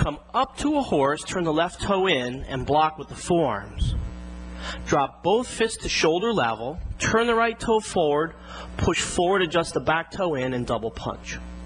come up to a horse, turn the left toe in, and block with the forearms. Drop both fists to shoulder level, turn the right toe forward, push forward, adjust the back toe in, and double punch.